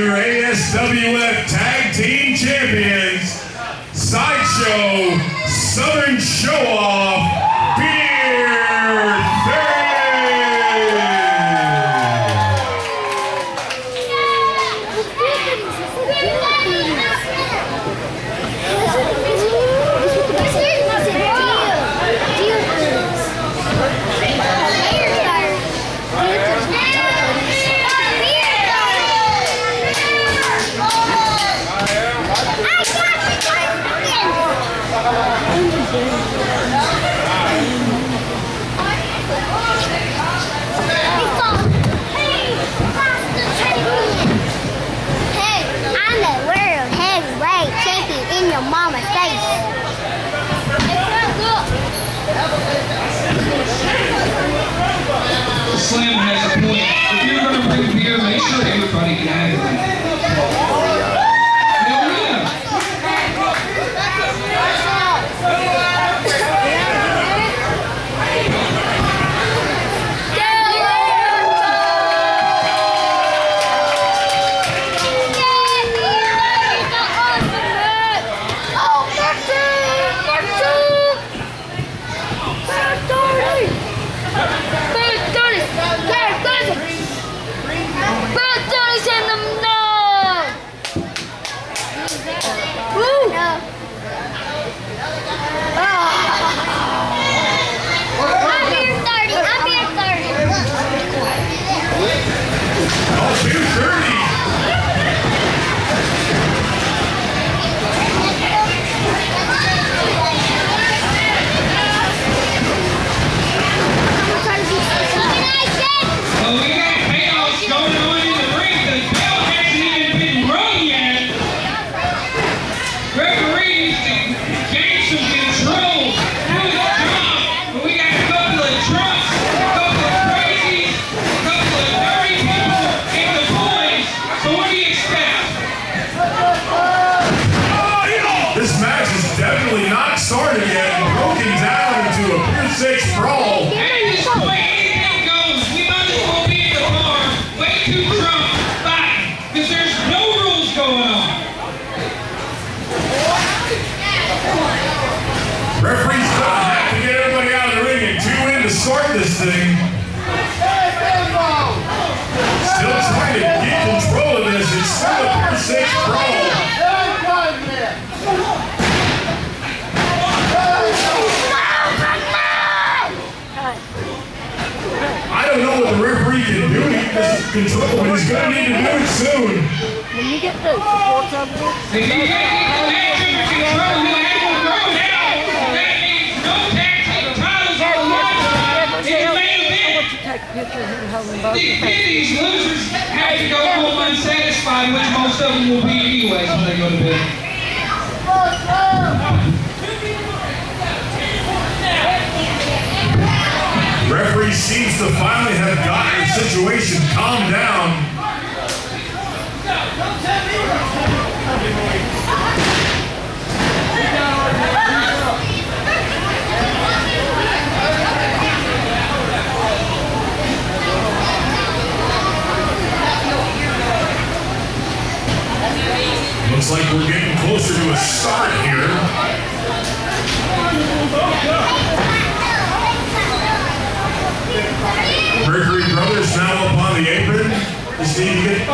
your ASWF Tag Team Champions, Sideshow Southern Show-Off, Beer 30. Mama's face. Slim has a point. If you're going to bring beer, make sure everybody can have it. Hell yeah. Started yet and broken down into a Pier 6 brawl. At this point, anything goes. We might as well be in the bar, way too drunk, fighting, because there's no rules going on. Referee's gonna have to get everybody out of the ring and 2 in to start this thing. Still trying to get control of this. It's still a Pier 6 brawl. I don't know what the referee can do to get this control, but he's going to need to do it soon. When you get the support over there, If you can't get the match under control, you have to throw down. That means no tag team titles on the line in the main event. take a picture of him holding both These the papers. these losers have to go home unsatisfied, which most of them will be anyways when they go to bed. Referee seems to finally have gotten the situation calmed down. Looks like we're getting closer to a start here. Mercury Brothers now up on the apron. Just need to get.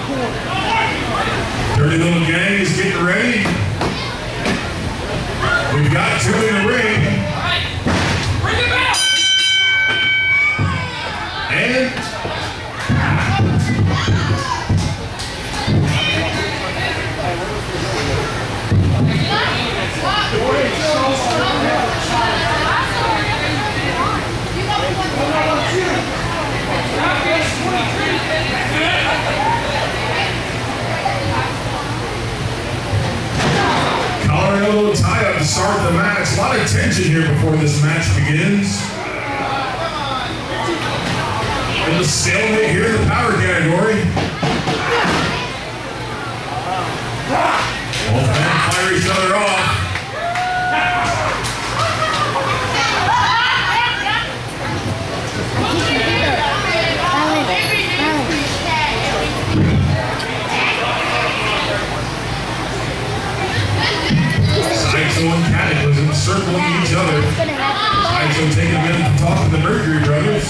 Dirty Little Gang is getting ready. We've got 2 in the ring. Bring it back! And Colorado tie-up to start the match. A lot of tension here before this match begins. And the stalemate here in the power category. Both men fire each other off. circling each other. Sideshow taking a minute to talk to the Mercury brothers.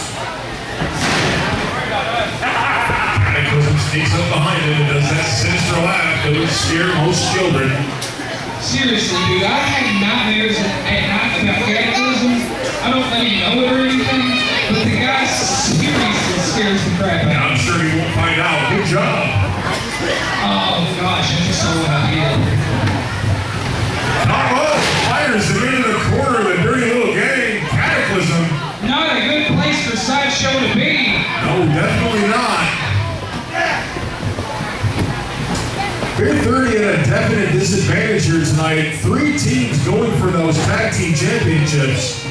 Cataclysm sneaks up behind him and does that sinister laugh that would scare most children. Seriously, dude, I had nightmares at night about Cataclysm. I don't let him know it or anything, but the guy seriously scares the crap out of me. I'm sure he won't find out. Good job. Oh gosh, I just saw what I did. Fires him into the corner of a dirty little game. Cataclysm. Not a good place for Sideshow to be. No, definitely not. Beer 30 at a definite disadvantage here tonight. 3 teams going for those tag team championships.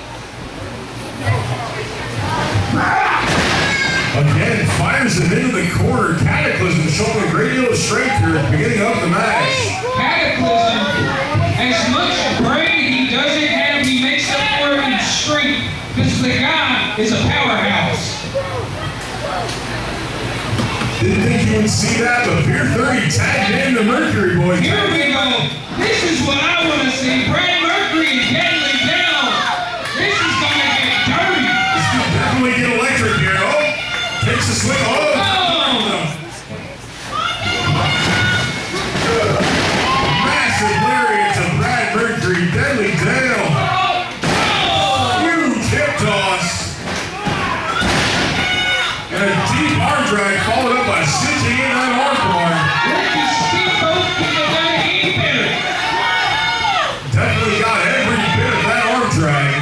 Again, fires him into the corner. Cataclysm showing a great deal of strength here at the beginning of the match. Cataclysm, as much brain he doesn't have, he makes up for it in strength, because the guy is a powerhouse. Didn't think you would see that, but Beer 30 tagged in the Mercury boys. Here we go. This is what I want to see. Brad Mercury and Deadly Dale. This is going to get dirty. This could definitely get electric here. Oh, takes a swing. Oh! Massive lariat to Brad Mercury. Deadly Dale. Huge hip toss. And a deep arm drag followed up by cinching in that armbar. Ricky Steamboat could have done it any better. Definitely got every bit of that arm drag.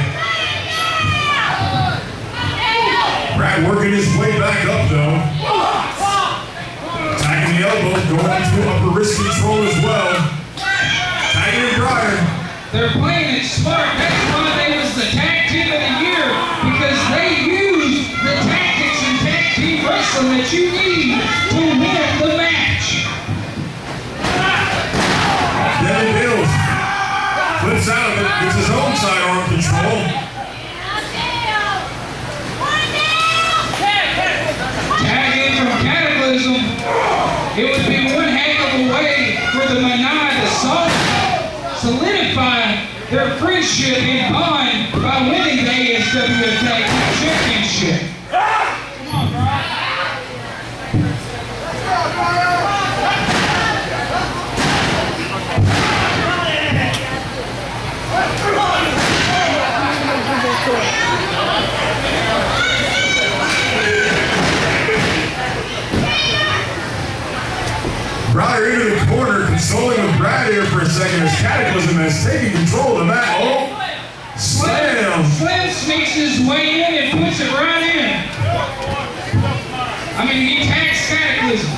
Brad working his way back up though. Tagging the elbow, going into upper wrist control as well. Tagging in Briar. They're playing it smart. That's why they was the tag team of the year, because they used the tactics and tag team wrestling that you need to win the match. Devin Mills flips out of it, gets his own sidearm control. Tag in from Cataclysm. It would be one heck of a way for the Manai to solidify their friendship and bond by winning the ASW Tag Team Championship. Briar into the corner, consoling with Brad here for a second as Cataclysm has taken control of the mat. Oh, slam! Slam sneaks his way in and puts it right in. I mean, he tags Cataclysm.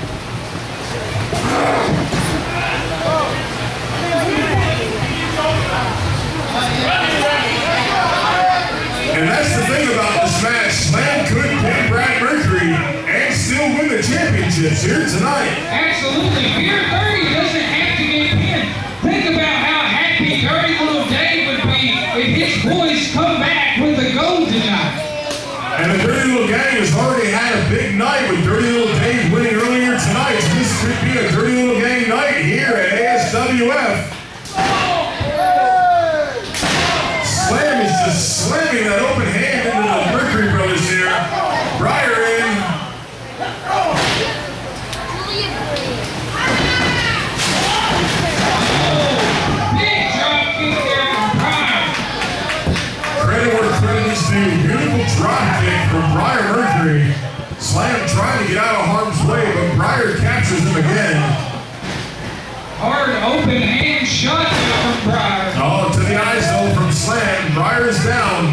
And that's the thing about this match. Slam could pin Brad Mercury and still win the championships here tonight. Absolutely. Beer 30 doesn't have to get pinned. Think about how happy Dirty Little Dave would be if his boys come back with the gold tonight. And the Dirty Little Gang has already had a big night with Dirty Little Dave winning earlier tonight. So this could be a Dirty Little Gang night here at ASWF. Slam is just slamming that open hand into the Mercury brothers here. Briar in. Big drop kick there from Briar. Credit where credit is due. Beautiful drop kick from Briar Mercury. Slam trying to get out of harm's way, but Briar captures him again. Hard open hand shot there from Briar. Oh, to the eyes though from Slam. Briar is down.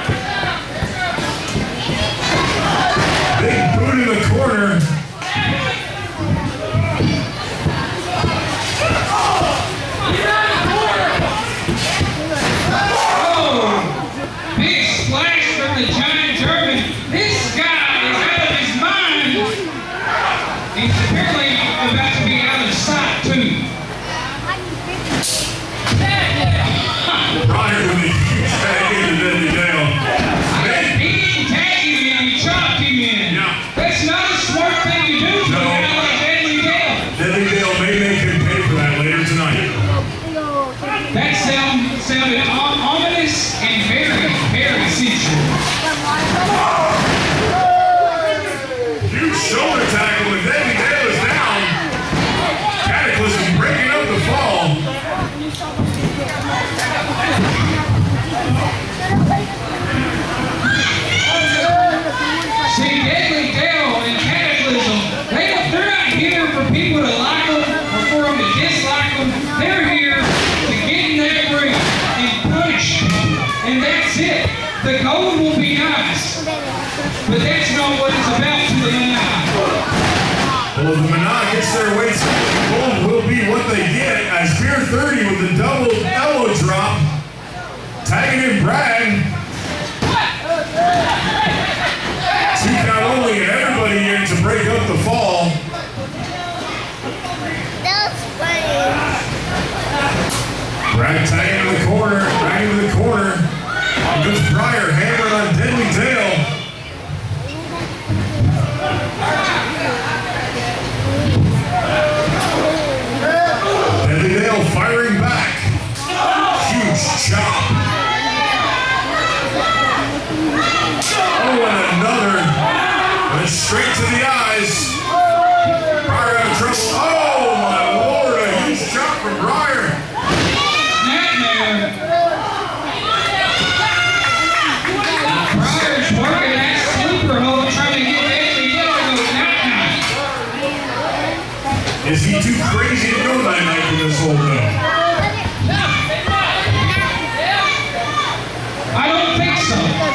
Big boot in the corner. Oh, big splash from the Giant German. This guy is out of his mind. He's apparently about to be out of sight too. Briar with a huge tag into Deadly Dale. He didn't tag him in, he chopped him in. Yeah. That's not a smart thing to do to a guy like Deadly Dale. Deadly Dale may make him pay for that later tonight. That sounded people to like them or for them to dislike them. They're here to get in that ring and punish people. And that's it. The gold will be nice, but that's not what it's about to the Manai. Well, the Manai gets their way, so the gold will be what they get as Beer 30 with the double elbow drop. Tagging in Brad. 2 count only, and everybody in to break up the fall. That's funny. Brad tagging in the corner, dragging to the corner. And goes Pryor, hammering on Deadly Dale. Deadly Dale firing back. Huge chop. Oh, and another. And straight to the eyes. Pryor out of trouble. Oh, my Lord, a huge chop from Pryor. Nightmare. Pryor's working that sleeper hold, trying to get Deadly Dale to go night-night. Is he too crazy to go night-night for this hold, though? I don't think so.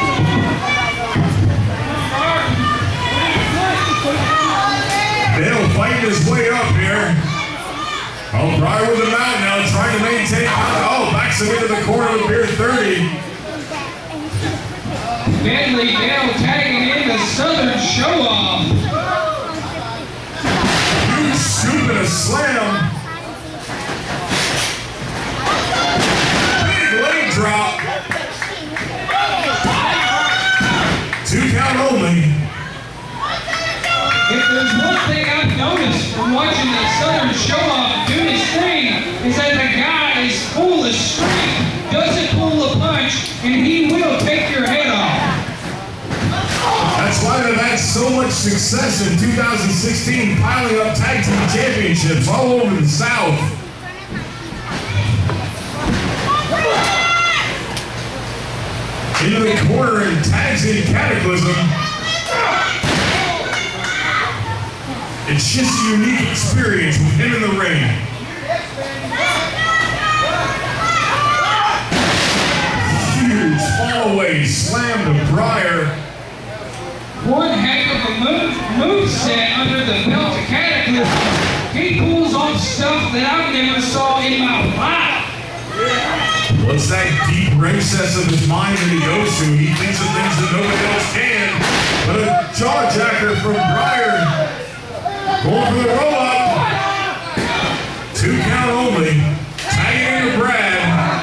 Dale fighting his way up here. Oh, Pryor with him out now, trying to maintain. Oh, backs him into the corner with Beer 30. Deadly Dale tagging in the Southern Show-Off. Huge scoop and a slam. Big leg drop. 2 count only. If there's one thing I've noticed from watching the Southern Show-Off do his thing, is that the guy is full of strength, doesn't pull a punch, and he will take your head off. That's why they've had so much success in 2016, piling up tag team championships all over the South. Into the corner and tags in Cataclysm. It's just a unique experience with him in the ring. Huge fall away, slam to Pryor. One heck of a move set under the belt of Cataclysm. He pulls off stuff that I've never saw in my life. What's that deep recess of his mind that he goes to? He thinks of things that nobody else can. But a jaw jacker from Pryor. Going for the roll-up. 2 count only. Tagging into Brad.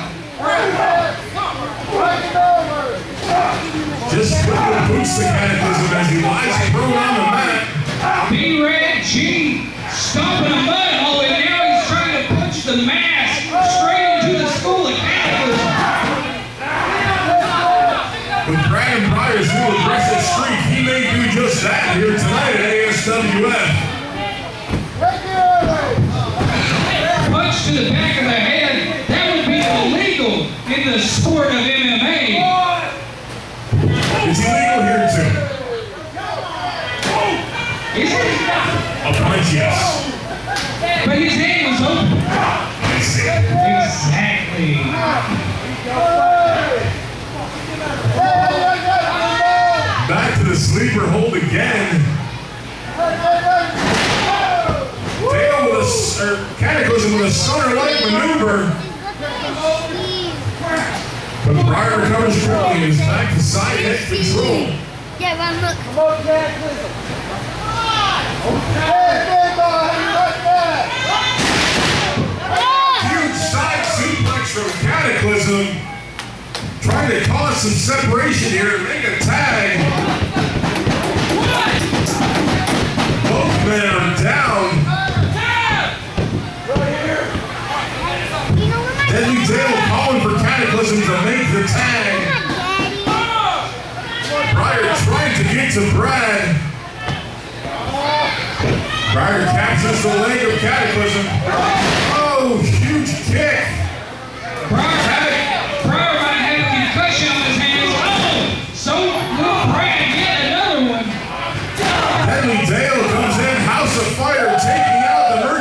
Just put the boots to Cataclysm as he lies prone on the mat. B-Red G stomping a mud hole, and now he's trying to punch the mask straight into the skull of Cataclysm. With Brad and Pryor's new aggressive streak, he may do just that here tonight at ASWF. Punch to the back of the head, that would be illegal in the sport of MMA. It's illegal here too. Is it? A punch, yes. But his hand was open. I see. Exactly. Back to the sleeper hold again. Dale with Cataclysm with a stunner-like maneuver. But Pryor recovers quickly and is back to side head control. Yeah, run, look. Huge side suplex from Cataclysm. Trying to cause some separation here and make a tag. Both men are down. Deadly Dale calling for Cataclysm to make the tag. Pryor trying to get to Brad. Pryor captures the leg of Cataclysm. Oh, huge kick. Pryor might have a concussion on his hands. Oh, so will Brad get another one. Deadly Dale comes in, House of Fire, taking out the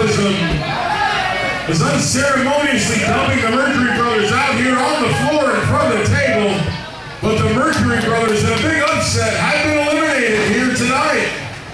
Cataclysm is unceremoniously dumping the Mercury Brothers out here on the floor in front of the table. But the Mercury Brothers, in a big upset, have been eliminated here tonight.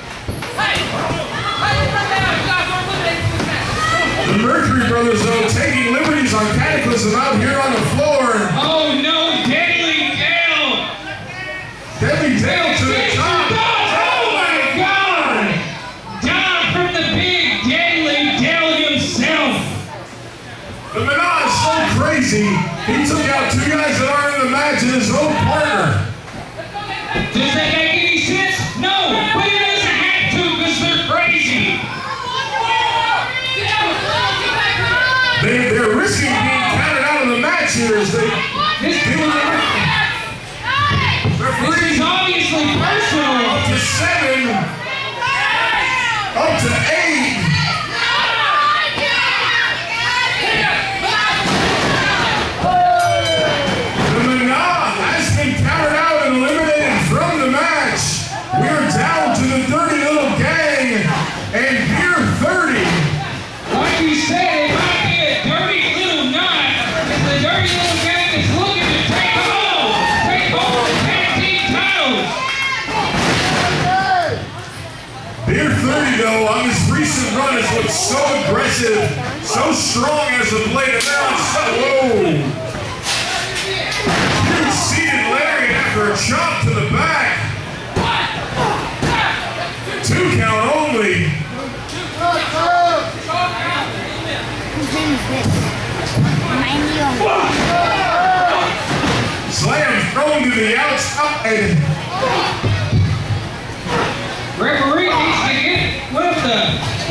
The Mercury Brothers, though, taking liberties on Cataclysm out here on the floor. Oh no, Deadly Dale! Deadly Dale to the top. Oh my God! Down from the big Deadly Dale himself. The Menage is so crazy, he took out two guys that aren't in the match and his own partner. Does that make any sense? No, but it doesn't have to because they're crazy. They're risking being counted out of the match here as they deal with the referee. This is obviously personal. Up to 7, up to 8. The Menage has been counted out and eliminated from the match. We're down to the Dirty Little Gang and Beer 30. Like you said, it might be a dirty little knot if the Dirty Little Gang is looking to take hold the tag team titles. Beer 30, though, on this recent run has looked so aggressive, so strong as of late, and now it's so, whoa. Huge seated Larry after a chop to the back. 2 count only. Slam thrown to the outside. Referee needs to get with the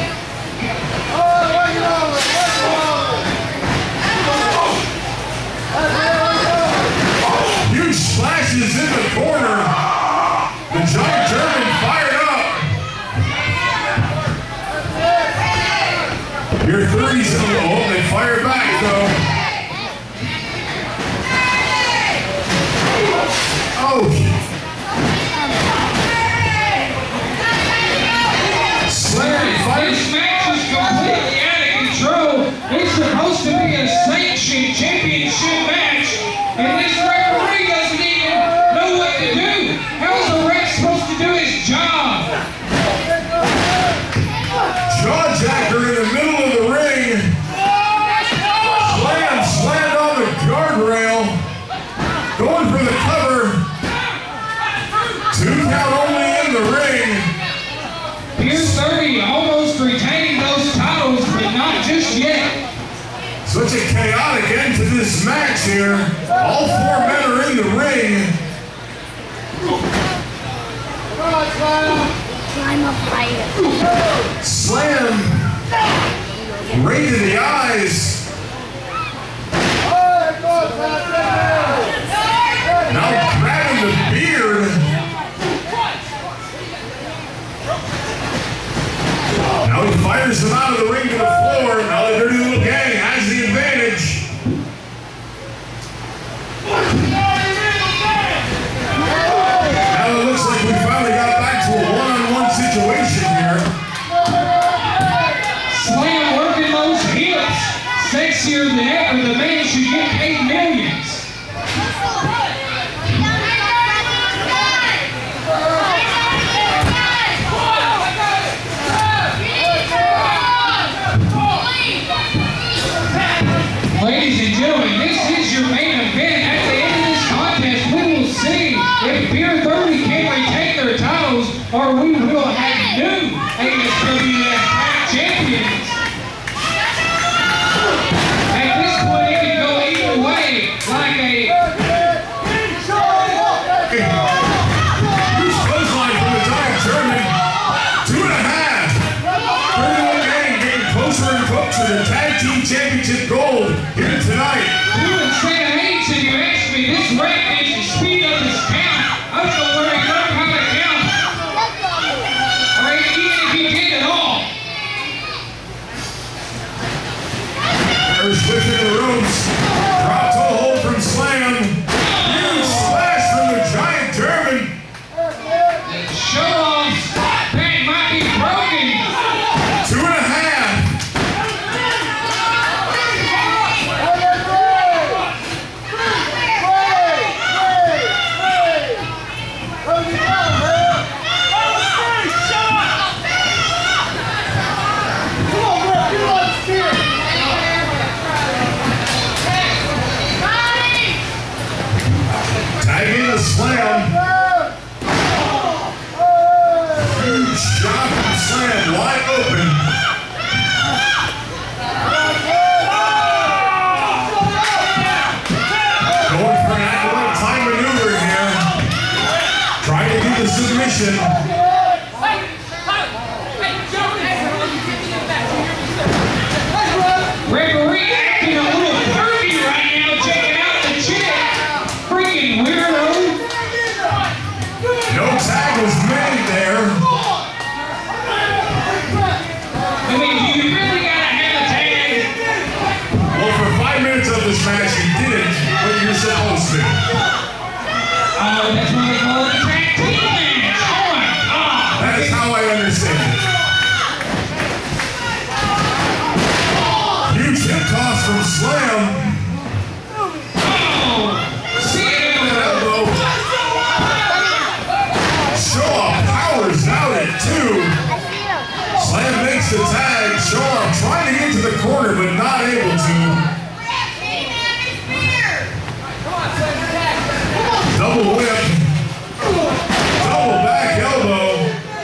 Huge splashes in the corner. The Giant German fired up. Your 30's in the hole. They fire back, though. Oh, Slam fires. This match is completely out of control. It's supposed to be a sanctioned championship match, and this referee doesn't even know what to do. How's a ref supposed to do his job? Jawjacker in the middle of the ring. Slammed on the guardrail. Going for the cover. 2 count only in the ring. Beer 30 almost retaining those titles, but not just yet. Such a chaotic end to this match here. All 4 men are in the ring. I'm a fighter. Slam. Right to the eyes. Now grabbing the beard. Now he fires them out of the ring to the floor. Now the Dirty Little Gang has the advantage. Now it looks like we finally got back to a one-on-one situation here. Slam working those hips. Sexier than ever. The man should get paid millions. Ladies and gentlemen, this is your main event. At the end of this contest, we will see if Beer 30 can retain their titles or we will have new ASWF champions. At this point, it mean, do you really gotta have a tag? Well, for 5 minutes of this match, you didn't what you're supposed to. Oh, that's what they call it a tag team match. Oh my God. That is how I understand it. Huge hip toss from Slam. Oh, see it. Elbow. Shaw powers out at 2. Slam makes the tag. Shaw trying to get to the corner, but not able to. Double whip. Double back elbow.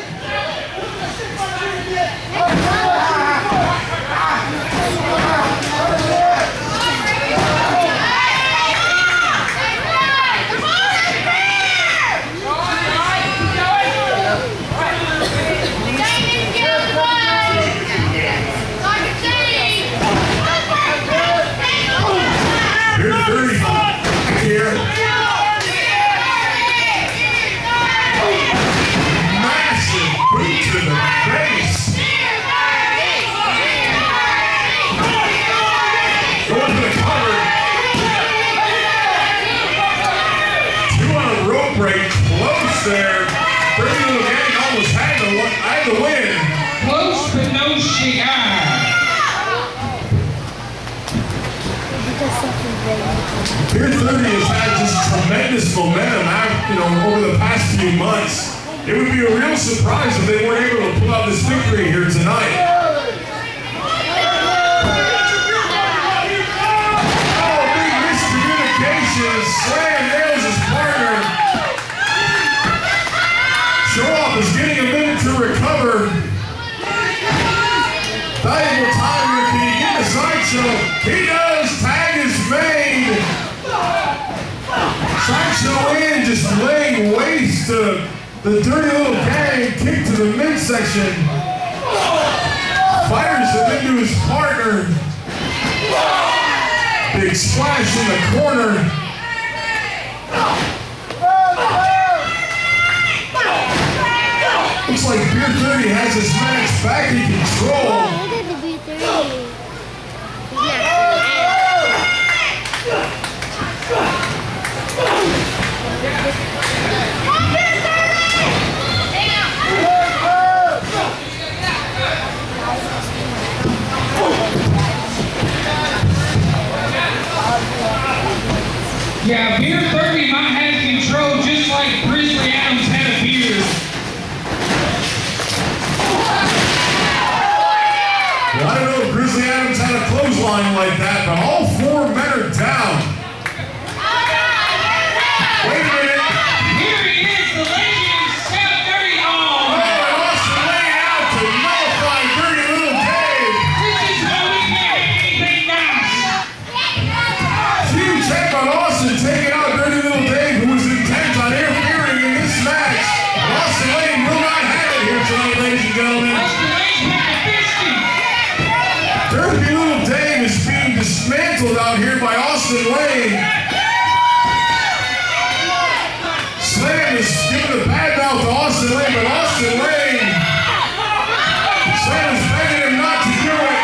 Here's 30 back here. Massive boot to the face. Going to the cover. 2 on a rope break. Close there. 30 little gang almost had the win. Close but no cigar. Pier 30 has had just tremendous momentum over the past few months. It would be a real surprise if they weren't able to pull out this victory here tonight. Oh, big miscommunication. Slam nails his partner. Showoff is getting a minute to recover. Valuable time here. Can he get the sideshow? He does. Tag is made. Sideshow in, just laying waste to the dirty little gang. Kick to the midsection. Fires him into his partner. Big splash in the corner. Looks like Pier 30 has his match back in control. Yeah, Pier 30 might have control just like Grizzly Adams had a beard. Well, I don't know if Grizzly Adams had a clothesline like that, but all 4 men are down. Wait a minute. Here he is, the legend, Steph 30. Oh, and Austin laying out to nullify Dirty Little Dave. this is why we can't have anything nice. Huge head by Austin taking out Dirty Little Dave, who was intent on interfering in this match. Austin Lane will not have it here tonight, ladies and gentlemen. Austin Lane's got the biscuit. Dirty Little Dave is being dismantled out here by Austin Lane. Slam is giving a bad mouth to Austin Lane, but Austin Lane, Slam is begging him not to do it.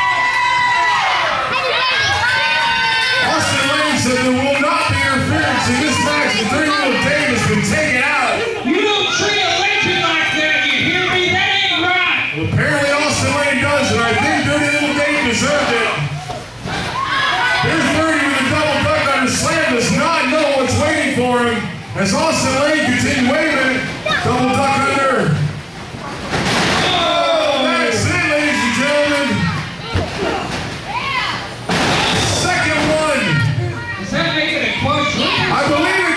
Austin Lane said there will not be interference in this match. The Dirty Little Dave has been taken out. You don't treat a legend like that, you hear me? That ain't right. Well, apparently Austin Lane does, and I think Dirty Little Dave deserved it. Here's 30 with a double duck under Slam, does not know what's waiting for him. As Austin Lane continues, wait a minute, double duck under. Oh, that's it, ladies and gentlemen. Second one. Does that make it a quadruple? I believe it